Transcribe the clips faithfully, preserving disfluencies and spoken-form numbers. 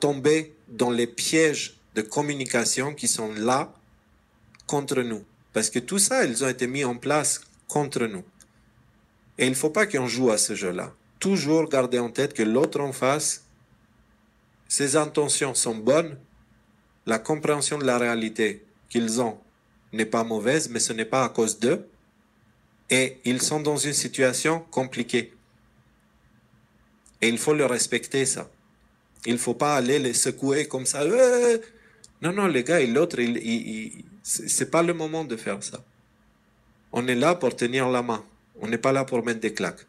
tomber dans les pièges de communication qui sont là contre nous. Parce que tout ça, ils ont été mis en place contre nous. Et il ne faut pas qu'on joue à ce jeu-là. Toujours garder en tête que l'autre en face, ses intentions sont bonnes, la compréhension de la réalité qu'ils ont n'est pas mauvaise, mais ce n'est pas à cause d'eux. Et ils sont dans une situation compliquée. Et il faut le respecter, ça. Il ne faut pas aller les secouer comme ça. Euh non, non, les gars, et l'autre, il, il, il, c'est pas le moment de faire ça. On est là pour tenir la main. On n'est pas là pour mettre des claques.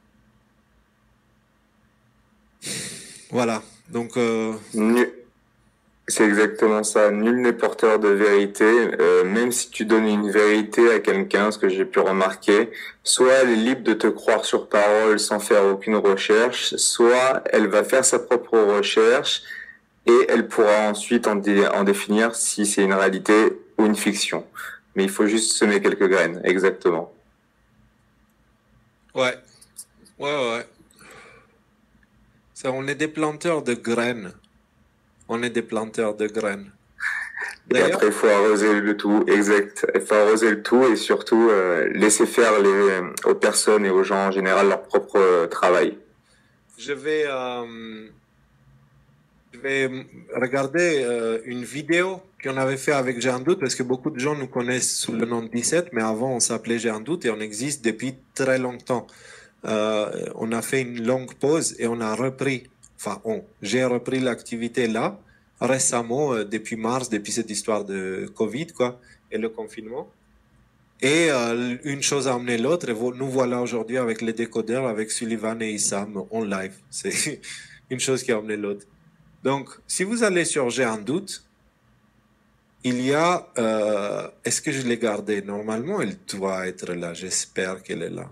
Voilà. Donc... Euh... C'est exactement ça. Nul n'est porteur de vérité. Euh, même si tu donnes une vérité à quelqu'un, ce que j'ai pu remarquer, soit elle est libre de te croire sur parole sans faire aucune recherche, soit elle va faire sa propre recherche et elle pourra ensuite en, dé- en définir si c'est une réalité ou une fiction. Mais il faut juste semer quelques graines, exactement. Ouais. Ouais, ouais. Ça, on est des planteurs de graines. On est des planteurs de graines. Et après, il faut arroser le tout, exact. Il faut arroser le tout et surtout euh, laisser faire les, aux personnes et aux gens en général leur propre euh, travail. Je vais, euh, je vais regarder euh, une vidéo qu'on avait fait avec J'ai un doute, parce que beaucoup de gens nous connaissent sous le nom de dix-sept, mais avant on s'appelait J'ai un doute et on existe depuis très longtemps. Euh, on a fait une longue pause et on a repris. Enfin, on, j'ai repris l'activité là, récemment, euh, depuis mars, depuis cette histoire de Covid, quoi, et le confinement. Et euh, une chose a amené l'autre, et nous voilà aujourd'hui avec les décodeurs, avec Sullivan et Issam en live. C'est une chose qui a amené l'autre. Donc, si vous allez sur J'ai un doute, il y a... Euh, est-ce que je l'ai gardé? Normalement, elle doit être là. J'espère qu'elle est là.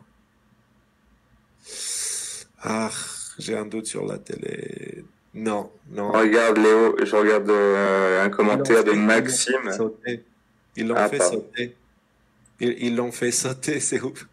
Ah... J'ai un doute sur la télé. Non, non. Regarde Léo, je regarde euh, un commentaire de Maxime. Ils l'ont fait sauter. Ils l'ont fait sauter, c'est ouf.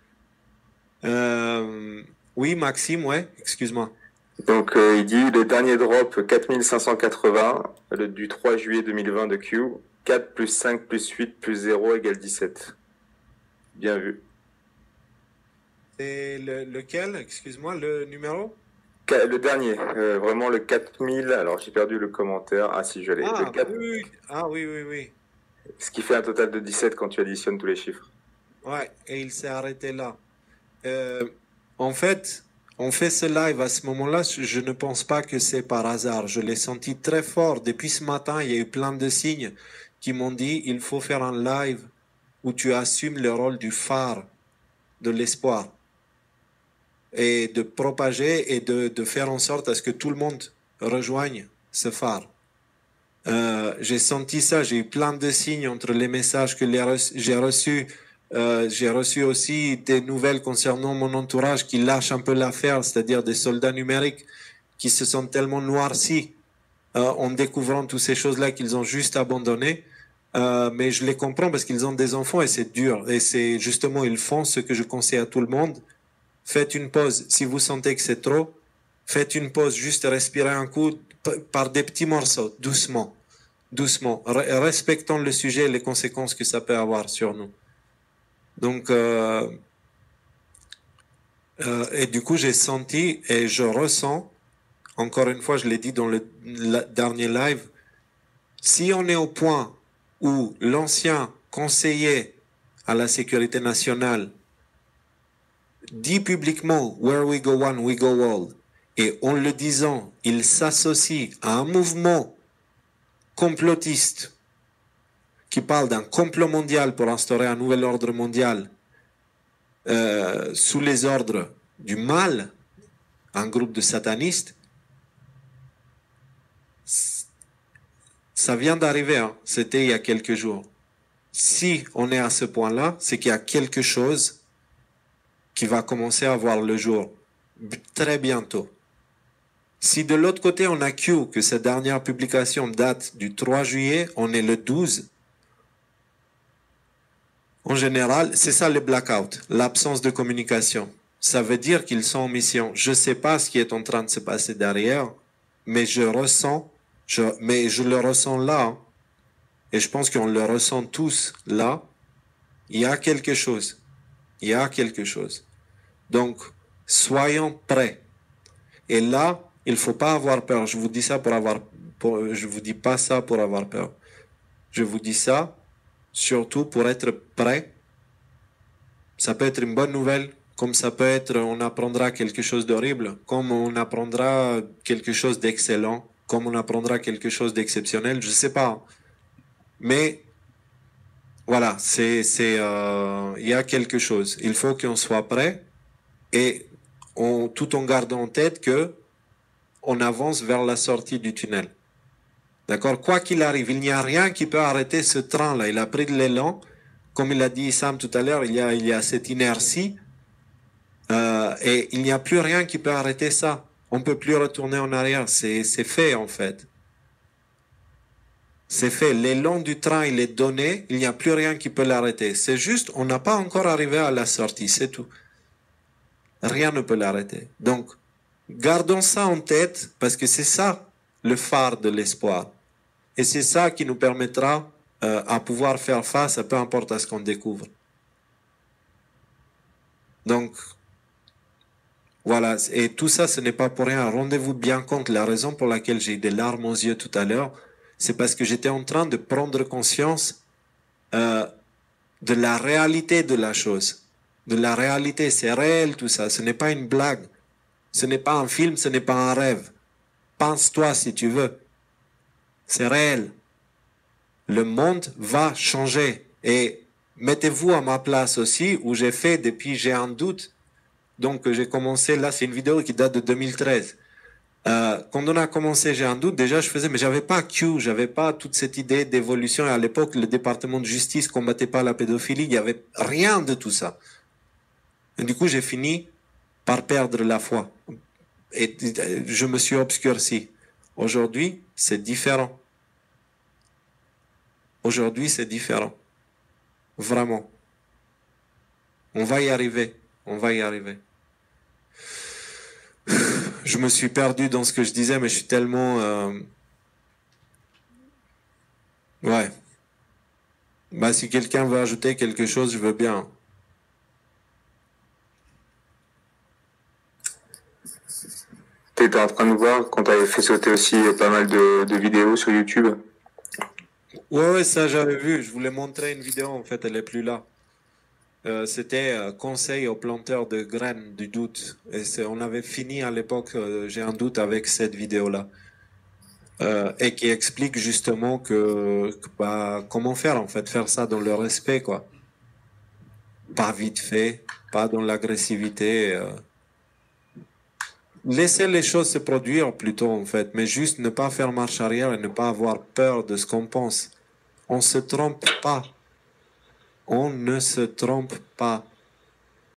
Euh, oui, Maxime, ouais, excuse-moi. Donc euh, il dit le dernier drop quatre mille cinq cent quatre-vingts le, du trois juillet deux mille vingt de Q, quatre plus cinq plus huit plus zéro égale dix-sept. Bien vu. C'est le, lequel, excuse-moi, le numéro? Le dernier, euh, vraiment le quatre mille, alors j'ai perdu le commentaire, ah si je l'ai. Ah, le quatre... oui, ah oui, oui, oui. Ce qui fait un total de dix-sept quand tu additionnes tous les chiffres. Ouais, et il s'est arrêté là. Euh, en fait, on fait ce live à ce moment-là, je ne pense pas que c'est par hasard. Je l'ai senti très fort. Depuis ce matin, il y a eu plein de signes qui m'ont dit il faut faire un live où tu assumes le rôle du phare de l'espoir et de propager et de, de faire en sorte à ce que tout le monde rejoigne ce phare. Euh, j'ai senti ça, j'ai eu plein de signes entre les messages que j'ai reçus. Euh, j'ai reçu aussi des nouvelles concernant mon entourage qui lâche un peu l'affaire, c'est-à-dire des soldats numériques qui se sont tellement noircis euh, en découvrant toutes ces choses-là qu'ils ont juste abandonné. Euh, mais je les comprends parce qu'ils ont des enfants et c'est dur. Et c'est justement, ils font ce que je conseille à tout le monde. Faites une pause. Si vous sentez que c'est trop, faites une pause. Juste respirez un coup par des petits morceaux, doucement. Doucement. Respectons le sujet et les conséquences que ça peut avoir sur nous. Donc, euh, euh, et du coup, j'ai senti et je ressens, encore une fois, je l'ai dit dans le dernier live, si on est au point où l'ancien conseiller à la sécurité nationale dit publiquement « Where we go one, we go all », et en le disant, il s'associe à un mouvement complotiste qui parle d'un complot mondial pour instaurer un nouvel ordre mondial euh, sous les ordres du mal, un groupe de satanistes, ça vient d'arriver, hein. C'était il y a quelques jours. Si on est à ce point-là, c'est qu'il y a quelque chose qui va commencer à voir le jour très bientôt. Si de l'autre côté on a Q, que cette dernière publication date du trois juillet, on est le douze. En général, c'est ça le blackout, l'absence de communication. Ça veut dire qu'ils sont en mission. Je ne sais pas ce qui est en train de se passer derrière, mais je ressens, Je, mais je le ressens là, hein, et je pense qu'on le ressent tous là. Il y a quelque chose. Il y a quelque chose. Donc, soyons prêts. Et là, il faut pas avoir peur. Je vous dis ça pour avoir, pour, je vous dis pas ça pour avoir peur. Je vous dis ça surtout pour être prêt. Ça peut être une bonne nouvelle, comme ça peut être, on apprendra quelque chose d'horrible, comme on apprendra quelque chose d'excellent, comme on apprendra quelque chose d'exceptionnel, je sais pas. Mais voilà, c'est, c'est, euh, il y a quelque chose. Il faut qu'on soit prêt et on, tout en gardant en tête que on avance vers la sortie du tunnel. D'accord? Quoi qu'il arrive, il n'y a rien qui peut arrêter ce train-là. Il a pris de l'élan. Comme il a dit Sam tout à l'heure, il y a, il y a cette inertie. Euh, et il n'y a plus rien qui peut arrêter ça. On ne peut plus retourner en arrière. C'est, c'est fait, en fait. C'est fait. L'élan du train, il est donné. Il n'y a plus rien qui peut l'arrêter. C'est juste, on n'a pas encore arrivé à la sortie. C'est tout. Rien ne peut l'arrêter. Donc, gardons ça en tête parce que c'est ça le phare de l'espoir. Et c'est ça qui nous permettra euh, à pouvoir faire face à peu importe à ce qu'on découvre. Donc, voilà. Et tout ça, ce n'est pas pour rien. Rendez-vous bien compte, la raison pour laquelle j'ai eu des larmes aux yeux tout à l'heure, c'est parce que j'étais en train de prendre conscience euh, de la réalité de la chose. De la réalité, c'est réel tout ça. Ce n'est pas une blague. Ce n'est pas un film, ce n'est pas un rêve. Pense-toi si tu veux. C'est réel. Le monde va changer. Et mettez-vous à ma place aussi, où j'ai fait depuis, j'ai un doute. Donc j'ai commencé, là c'est une vidéo qui date de deux mille treize. Euh, quand on a commencé, j'ai un doute, déjà je faisais, mais j'avais pas Q, j'avais pas toute cette idée d'évolution. Et à l'époque, le département de justice combattait pas la pédophilie, il y avait rien de tout ça. Et du coup, j'ai fini par perdre la foi. Et je me suis obscurci. Aujourd'hui, c'est différent. Aujourd'hui, c'est différent. Vraiment. On va y arriver. On va y arriver. Je me suis perdu dans ce que je disais, mais je suis tellement... Euh... Ouais. Bah, si quelqu'un veut ajouter quelque chose, je veux bien. Tu étais en train de voir quand tu avais fait sauter aussi pas mal de, de vidéos sur YouTube. Ouais, ouais, ça j'avais vu. Je voulais montrer une vidéo, en fait, elle est plus là. Euh, c'était euh, conseil aux planteurs de graines du doute. Et c'est, on avait fini à l'époque, euh, j'ai un doute avec cette vidéo-là. Euh, et qui explique justement que, que bah, comment faire, en fait, faire ça dans le respect, quoi. Pas vite fait, pas dans l'agressivité. Euh. Laisser les choses se produire plutôt, en fait, mais juste ne pas faire marche arrière et ne pas avoir peur de ce qu'on pense. On se trompe pas. On ne se trompe pas.